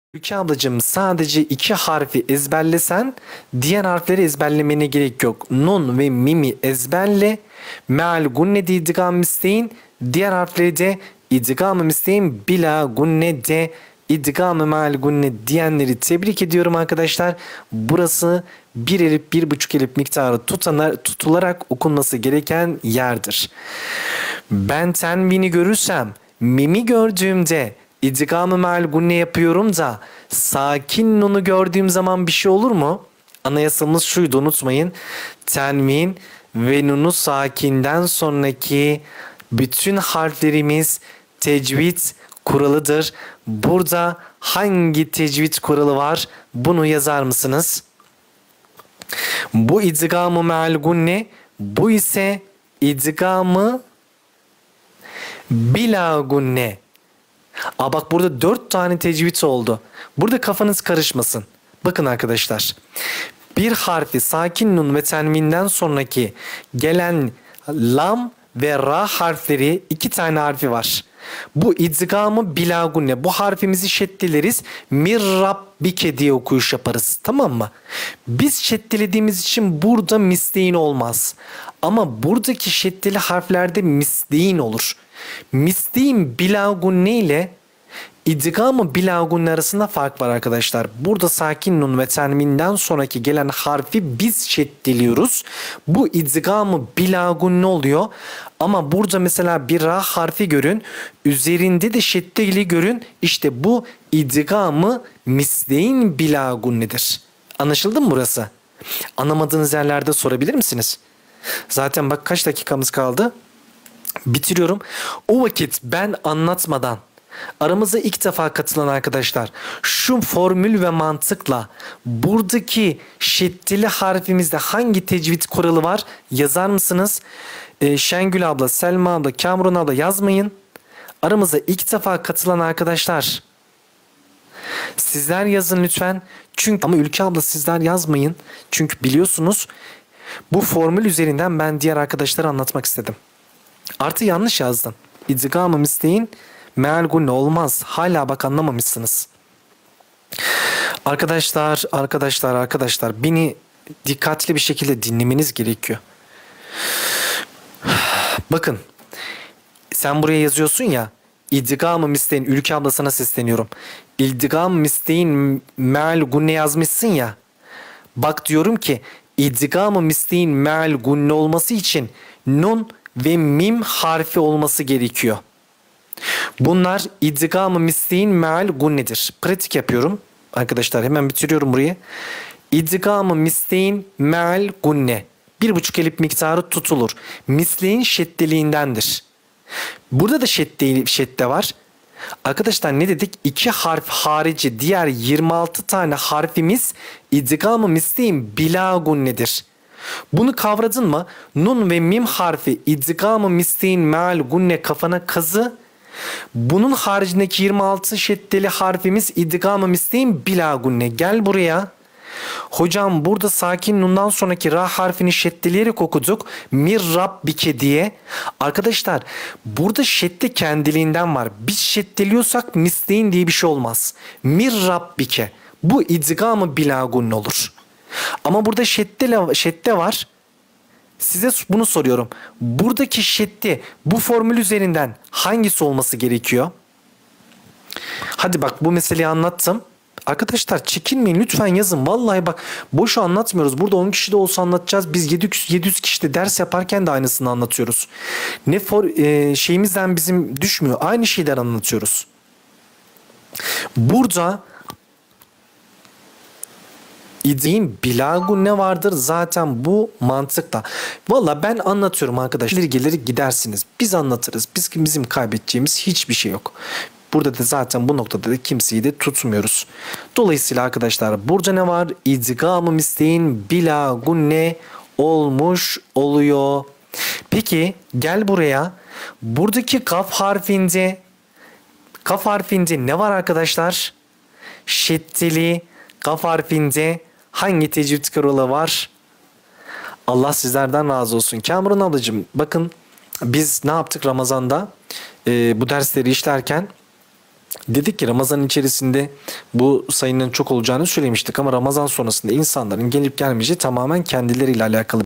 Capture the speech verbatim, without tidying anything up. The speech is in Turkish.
Ülke ablacığım sadece iki harfi ezberlesen diğer harfleri ezberlemene gerek yok. Nun ve mimi ezberle. Meal gunne de idgam isteyin. Diğer harfleri de idgam isteyin. Bila gunne de idgam meal gunne diyenleri tebrik ediyorum arkadaşlar. Burası bir elif bir buçuk elif miktarı tutana, tutularak okunması gereken yerdir. Ben tenvini görürsem mimi gördüğümde İdgam-ı meal gunne yapıyorum da sakin nunu gördüğüm zaman bir şey olur mu? Anayasamız şuydu, unutmayın. Tenvin ve nunu sakinden sonraki bütün harflerimiz tecvid kuralıdır. Burada hangi tecvid kuralı var? Bunu yazar mısınız? Bu idgam-ı meal gunne, bu ise idgam-ı bila gunne. Aa bak, burada dört tane tecvid oldu. Burada kafanız karışmasın. Bakın arkadaşlar. Bir harfi sakin nun ve tenvinden sonraki gelen lam ve ra harfleri, iki tane harfi var. Bu idgamı bila gunne. Bu harfimizi şeddileriz. Mir rabbike diye okuyuş yaparız. Tamam mı? Biz şeddelediğimiz için burada misleyin olmaz. Ama buradaki şeddeli harflerde misleyin olur. Misleyin bila gunne ile İdgam-ı bila gunne arasında fark var arkadaşlar. Burada sakin nun ve tenvinden sonraki gelen harfi biz şeddeliyoruz. Bu idgam-ı bila gunne oluyor. Ama burada mesela bir ra harfi görün. Üzerinde de şeddeli görün. İşte bu idgam-ı misleyin bila gunnedir. Anlaşıldı mı burası? Anlamadığınız yerlerde sorabilir misiniz? Zaten bak kaç dakikamız kaldı. Bitiriyorum. O vakit ben anlatmadan aramıza ilk defa katılan arkadaşlar şu formül ve mantıkla buradaki şeddeli harfimizde hangi tecvid kuralı var yazar mısınız? Ee, Şengül abla, Selma abla, Kamran abla yazmayın. Aramıza ilk defa katılan arkadaşlar sizler yazın lütfen. Çünkü ama Ülke abla sizler yazmayın. Çünkü biliyorsunuz bu formül üzerinden ben diğer arkadaşlara anlatmak istedim. Artı yanlış yazdın. İdgam-ı isteyin. Meal gunne olmaz. Hala bak anlamamışsınız. Arkadaşlar, arkadaşlar, arkadaşlar beni dikkatli bir şekilde dinlemeniz gerekiyor. Bakın, sen buraya yazıyorsun ya, İdgam-ı misteyin, Ülke abla sana sesleniyorum. İdgam-ı misteyin meal gunne yazmışsın ya. Bak diyorum ki İdgam-ı misteyin meal gunne olması için nun ve mim harfi olması gerekiyor. Bunlar idgam-ı misleyin meal gunnedir. Pratik yapıyorum. Arkadaşlar hemen bitiriyorum burayı. İdgam-ı misleyin meal gunne. Bir buçuk elif miktarı tutulur. Misleyin şeddeliğindendir. Burada da şedde, şedde var. Arkadaşlar ne dedik? İki harf harici diğer yirmi altı tane harfimiz idgam-ı misleyin bila gunnedir. Bunu kavradın mı? Nun ve mim harfi idgam-ı misleyin meal gunne kafana kazı. Bunun haricindeki yirmi altı şeddeli harfimiz idgam-ı misleyin bila gunne. Gel buraya. Hocam burada sakin nundan sonraki ra harfini şeddeleyerek okuduk. Mir rabbike diye. Arkadaşlar burada şedde kendiliğinden var. Biz şeddeliyorsak misleyin diye bir şey olmaz. Mir rabbike. Bu idgam-ı bila gunne olur. Ama burada şedde, şedde var. Size bunu soruyorum. Buradaki şeddi bu formül üzerinden hangisi olması gerekiyor? Hadi bak, bu meseleyi anlattım. Arkadaşlar çekinmeyin, lütfen yazın. Vallahi bak, boşu anlatmıyoruz. Burada on kişi de olsa anlatacağız. Biz yedi yüz, yedi yüz kişi de ders yaparken de aynısını anlatıyoruz. Ne for, e, şeyimizden bizim düşmüyor. Aynı şeyler anlatıyoruz. Burada İdin bila gunne vardır zaten bu mantıkla. Valla ben anlatıyorum arkadaşlar. İleri gelir gidersiniz. Biz anlatırız. Biz, bizim kaybedeceğimiz hiçbir şey yok. Burada da zaten bu noktada da kimseyi de tutmuyoruz. Dolayısıyla arkadaşlar burada ne var? İdgam-ı misleyin bila gunne olmuş oluyor. Peki gel buraya. Buradaki kaf harfinde kaf harfinde ne var arkadaşlar? Şeddeli kaf harfinde hangi tecvid kuralı var? Allah sizlerden razı olsun. Kamran ablacığım bakın, biz ne yaptık Ramazan'da? Ee, bu dersleri işlerken Dedik ki Ramazan içerisinde bu sayının çok olacağını söylemiştik ama Ramazan sonrasında insanların gelip gelmeyeceği tamamen kendileriyle alakalı